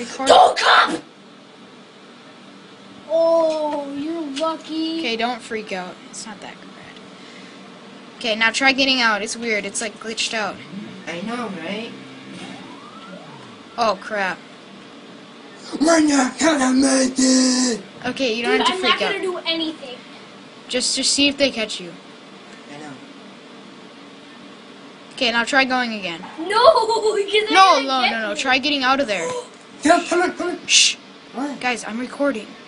recording. Don't come! Oh, you're lucky. Okay, don't freak out. It's not that bad. Okay, now try getting out. It's weird. It's like glitched out. I know, right? Oh, crap. We're not gonna make it! Okay, you don't have to I'm freak not gonna out. do anything. Just see if they catch you. I know. Okay, now try going again. No, because No. Try getting out of there. Come on. Shh. What? Guys, I'm recording.